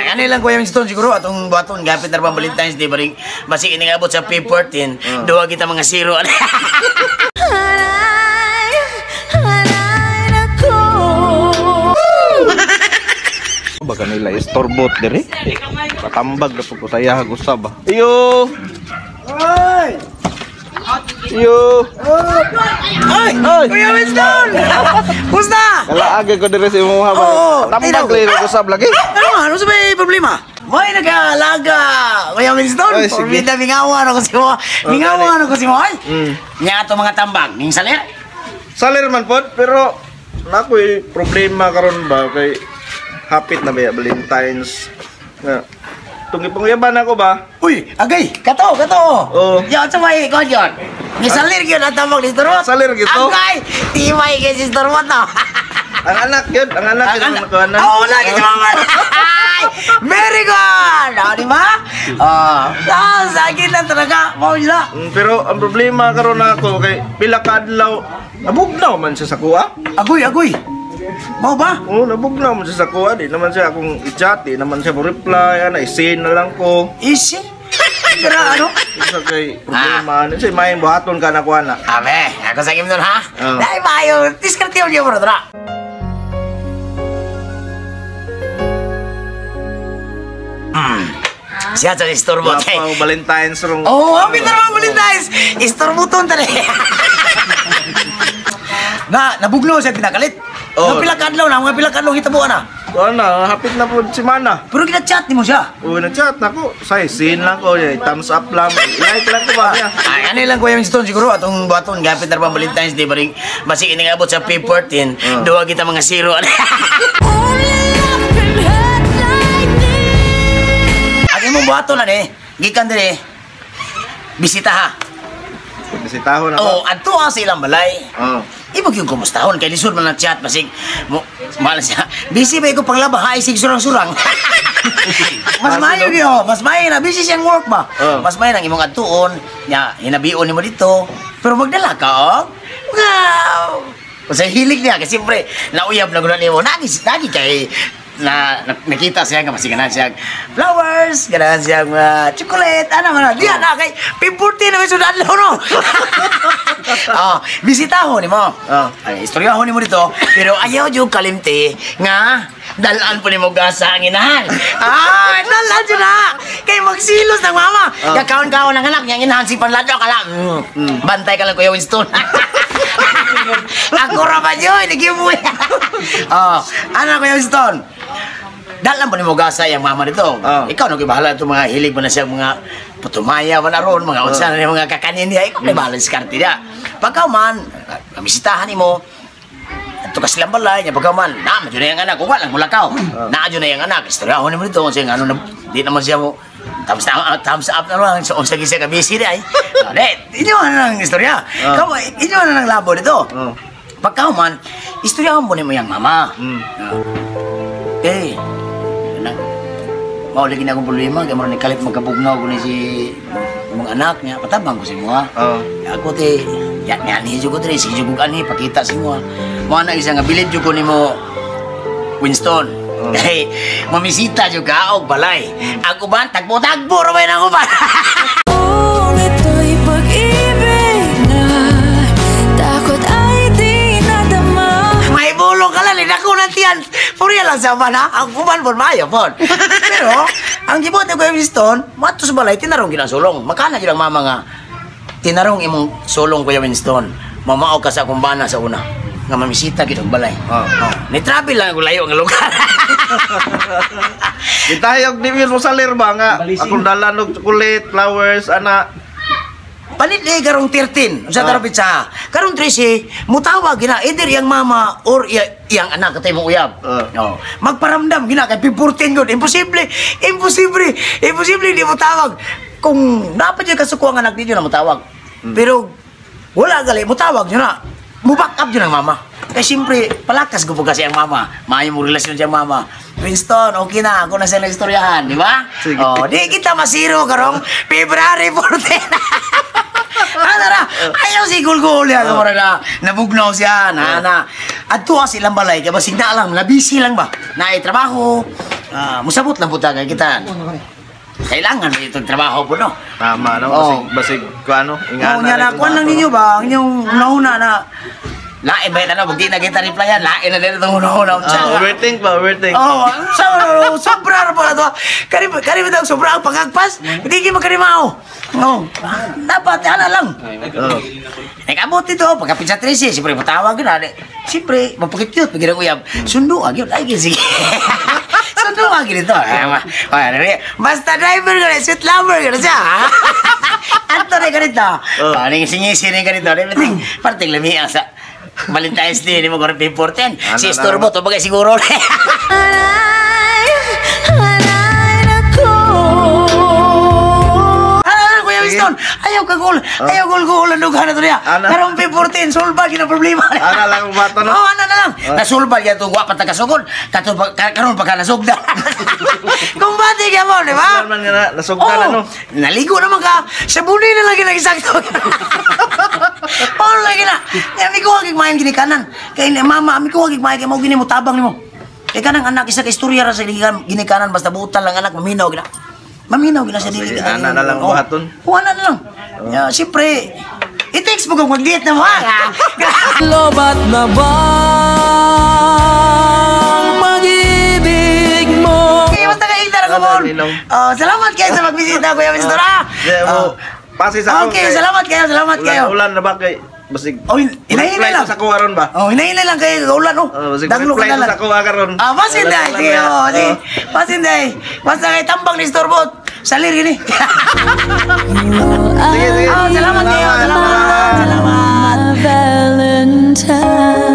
ano lang Kuya Winston siguro atong baton gapit na pang Valentine's Day baring basi ini abot sa P14 duwa kita mga zero. Baga nila istorbot diri. Katambag na pagkutaya usab. Iyo. Ay! Iyo. Ay! Kuya Winston! Kumusta? Kalaagi ko diri sa imong haba. Katambag lang usab lagi. Ano sa may problema? May nag-aalaga, Kuya Winston. Ay, sige. Forbida, mingawan ako si mo. Mingawan ako si mo. Nga ito mga tambag, ning salir. Salir man pod pero nakoy problema karon ba kay hapit na ba Valentine's nga. Tungi pangyaban ako ba? Uy, agay, kato. Oo. Yan, sa may ikon yun. Ni salir yun ang tambag ni Stormot. Salir gitu. Agay, timay kay si Stormot na. Ang anak yun, ang anak yun ang nakawanan. Oo, lagi si mama. Very good! Di ba? Sakit lang talaga. Mau nila. Pero ang problema karon ako kay pila ka adlaw nabugnaw man siya sa kuha. Agoy. Mau ba? Oo, nabugnaw man siya sa kuha. Di naman siya akong i-chat, di naman siya mo-reply, i-send na lang ko. Easy. Kira ano? Isa kay problema, ano siya, maing buhaton ka na kuha na. Abe, ako sa kim nun ha? Oo. Dahil mayo, diskartiyon niyo bro, tara. Siya sa Stormot. Wapa o Valentine's rong. Oh, happy na naman Valentine's! Stormoton tali. Nabugno siya pinakalit. Oo. Mga pilakadlaw na, mga pilakadlaw hitabuan na. Kuha na, hapit na po si Mana. Pero kinachat ni mo siya. Oo, nag-chat na ko. Say, sin lang ko, thumbs up lang. Like lang ko ba? Ay, ano lang Kuya Winston siguro atong baton gapit na pang Valentine's Day baring basi ini abot sa P14 duwa kita mga zero. Ang imong baton na gikan dire. Bisita ha. Bisitahon ako. Oh, adto sa ilang balay. Oo. Ibag yung kumustahon kay lisod man ang chat basig mo malas siya. Busy ba ko panglaba hay sig surang-surang. Mas mayo gyud, mas mayo na busy siyang work ba. Mas mayo nang imong adtuon nya hinabion nimo dito. Pero magdala ka wow. Kasi hilig niya kasi siyempre nauyab na gud nimo nagi kay nakita siya nga masiganan siya flowers, ganahan siya chocolate, ano diyan na kay P14 na may sudan no. Bisitahon ni mo. Ay, istoryahon ni mo dito, pero ayaw jud kalimti nga dalan po ni mo gasa ang inahan. Dalan jud na. Kay magsilos ng mama. Kakaon-kaon ng anak niya inahan si Panladyo kala. Bantay ka lang Kuya Winston. Ako ra ba jud nagibuhi. Ano Kuya Winston? Dalan po ni mo gasa yung mama dito. Ikaw nagbahala itong mga hilig mo na siya mga putumaya man aron mga unsa na mga kakanin niya ikaw may balance karte niya. Pagka man bisitahan nimo adto ka silang balay nya pagka man na medyo na yung anak ug walang mulakaw. Na adyo na yung anak istoryahon nimo dito kasi ano di naman siya mo thumbs up na lang so sige siya ka busy ay. Inyo na lang istorya. Kamu inyo na lang labo dito. Pagka man istoryahon mo nimo yung mama. Mau lagi na akong problema, kaya marunong kalit magkabugnaw ko na si mga anak niya, patabang ko si mo ha. Ako te, yan hiyo ko te, si Jugog ani, pakita si mo ha. Mga na isa nga, bilid ko ni mo, Winston. Dahil, mamisita juga og balay. Ako ba, tagbo-tagbo, ramay na ako ba? Ito'y pag-ibig na takot ay di nadama. May bulong ka lang, ako nantiyan. Puriya lang sa man ha, ang kuman po, maayo po. Pero, ang gibot ni Kuya Winston, mato sa balay, tinarong ginasulong. Makana yun ang mama nga, tinarong imong sulong Kuya Winston. Mamao ka sa kumbana sa una. Nga mamisita gid og balay. Ni-travel lang ako layo ang lugar. Itayog di mo salir ba nga akong dalan og chocolate, flowers, ana. Panit ni karong 13, sa tarapit sa. Karong 13, mutawag gina either yang mama or yang anak katay mong uyab. Magparamdam gina kay P14 gud. Imposible di mo tawag. Kung dapat yung kasuko ang anak ninyo na mutawag. Pero wala gali mutawag nyo na. Mu-back up yun ang mama. Kaya siyempre, palakas ko po kasi ang mama. Maayo mo relasyon siya mama. Winston, okay na. Ako na siya na-istoryahan, di ba? Di kita masiro karong February 14. Ano na? Ayaw si Gulgul yan. Nabugnaw siya. At tuwa silang balay. Kaya basig na lang. Nabisi lang ba? Naitrabaho. musabot lang po tayo kita. Kailangan mo itong trabaho po, no? Tama, no? Oo. Basig, ano, Oo, ingana. niya na, kuhan lang ninyo ba? Ang inyong nauna na, lain ba yun, pag di na kita replyan, lain na din itong una-una. Overthink ba, overthink. Oo, sobra na po na to. Kari ba ito, sobra ang pangagpas? Hindi kayo magkarimao. Oo, dapat, ano lang. Oo. Nagabot ito, pagkapit sa 13, siyempre matawag na. Siyempre, mapakit-cute, pag uyab. Sundo, agyon, ay, sige. Sundo, agyon ito. Basta driver ka na, sweet lover ka na siya. Anto na ganito. Paling singisi na ganito. Parting lamiang sa Valentine's Day, hindi mo ko rin pimporten. Si Storbo, ito bagay siguro. Ayaw ka gol. Ayaw gol ang duga na to niya. Karong P14, sulbag yun ang problema. Ana lang bata, no? Oo, ana na lang. Nasulbag yan itong guwapat na kasugod. Karoon pa ka nasugda. Kumbati ka mo, di ba? Naman nga, nasugdan, ano? Naligo naman ka. Sa buni na lagi nagisakto. Oo, lagi na. Ami ko hagig mayan ginikanan. Kaya mama, ami ko hagig mayan kaya mo gini mo tabang ni mo. Kaya kanang anak isa ka istorya ra sa ginikanan basta buta lang anak maminaw gina. Maminaw gina sa dili. Ana na lang buhaton. Ana na lang. Siyempre, i-text mo kung mag-diet na mo ha. Lobat na bang mag-ibig mo? Kaya basta kayo tara ko mo. Salamat kayo sa magbisita Kuya Mistor ha. Pasi sa ako. Okay, salamat kayo. Ulan na ba kay basig. Oh, hinahinay lang. Sa kuwaron ba? Oh, hinahinay lang kayo ulan oh. Basig Danglo ka reply na lang. sa kuwa karon. Pasinday. Sige, sige. Pasinday. Basta kayo tambang ni Storbot. Salir gini. Sige. Salamat kayo. Salamat. Valentine.